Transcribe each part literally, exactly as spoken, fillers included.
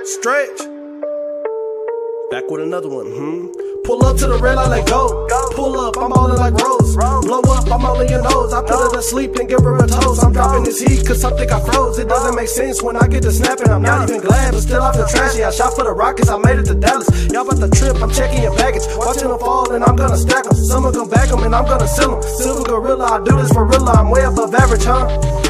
Stretch. Back with another one, hmm. Pull up to the red light, let go. Pull up, I'm ballin' like Rose. Blow up, I'm all in your nose. I put her to sleep and give her a toast. I'm dropping this heat cause some think I froze. It doesn't make sense when I get to snapping. I'm not even glad, but still I feel trashy. I shot for the Rockets, I made it to Dallas. Y'all about to trip, I'm checking your baggage. Watching them fall and I'm gonna stack them. Some of them back them and I'm gonna sell them. Silver gorilla, I do this for real. I'm way above average, huh?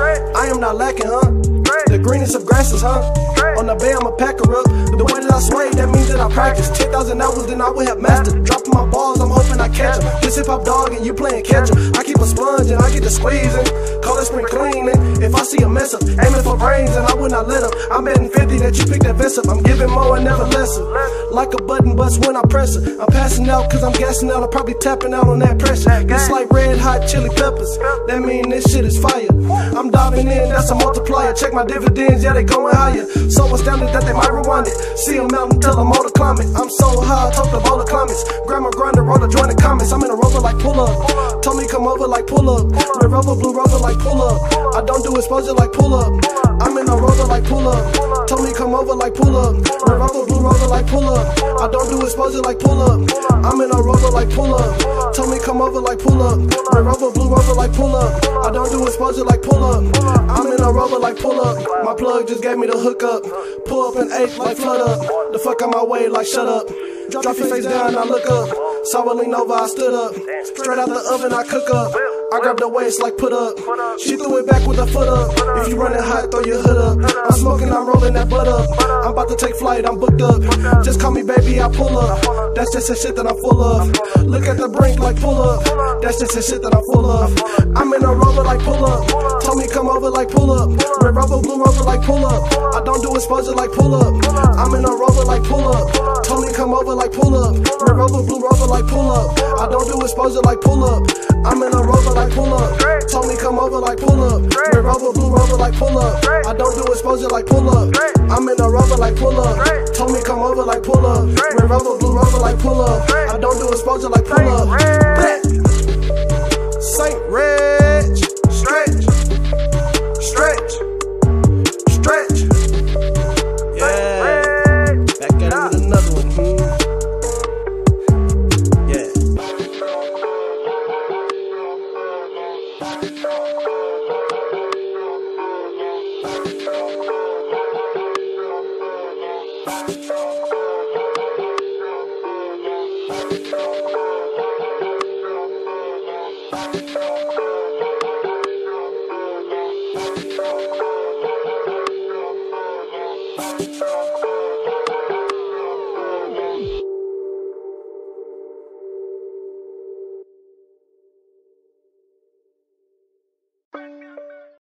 I am not lacking, huh? The greenest of grasses, huh? On the bay, I'm a packer up. The way that I sway, that means that I practice. ten thousand hours, then I will have mastered. Dropping my balls, I'm hoping I catch them. This hip hop dog and you playing catch 'em. I keep a sponge and I get to squeezing. Call it spring cleaning. If I see a mess up, aiming for brains and I will not let up. I'm betting fifty that you pick that vest up. I'm giving more and never lesser. Like a button bust when I press it. I'm passing out cause I'm gassing out. I'm probably tapping out on that pressure. It's like red hot chili peppers. That mean this shit is fire. I'm diving in, that's a multiplier. Check my dividends, yeah, they going higher. So astounded that they might rewind it. See a mountain, tell them all to climb it. I'm so high, I talk to all the climates. Grab my grinder, roll the joint in comments. I'm in a rover like pull up. Told me come over like pull up. Red rover, blue rover like pull up. I don't do exposure like pull up. I'm in a rover like pull up. Told me come over like pull up. Red rover, blue rover like pull up. I don't do exposure like pull up. I'm in a rover like pull up. Told me come over like pull up. Red rover, blue rover like pull up. I don't do exposure like pull up. I'm in a rover like pull up. My plug just gave me the hook up. Pull up and eight like flood up. The fuck on my way like shut up. Drop your face down, I look up. Saw her lean over, I stood up. Straight out the oven, I cook up. I grab the waist like put up. She threw it back with her foot up. If you running hot, throw your hood up. I'm smoking, I'm rolling that butt up. I'm about to take flight, I'm booked up. Just call me baby, I pull up. That's just the shit that I'm full of. Look at the brink like pull up. That's just the shit that I'm full of. I'm in a rover like pull up. Told me come over like pull up. Red rover, blue rover like pull up. I don't do exposure like pull up. I'm in a rover like pull up. Told me come over like pull up. Red rover, blue rover like pull up. I don't do exposure like pull up. I'm in a rover like pull up. Told me come over like pull up. Red rover, blue rover like pull up. I don't do exposure like pull up. I'm in a rover like pull up. Told me come over like pull up. Red rover, blue rover like pull up. I don't do exposure like pull up. Saint Reg, stretch, stretch, stretch. Yeah, back at it with another one. Hmm. Yeah. We'll be right back.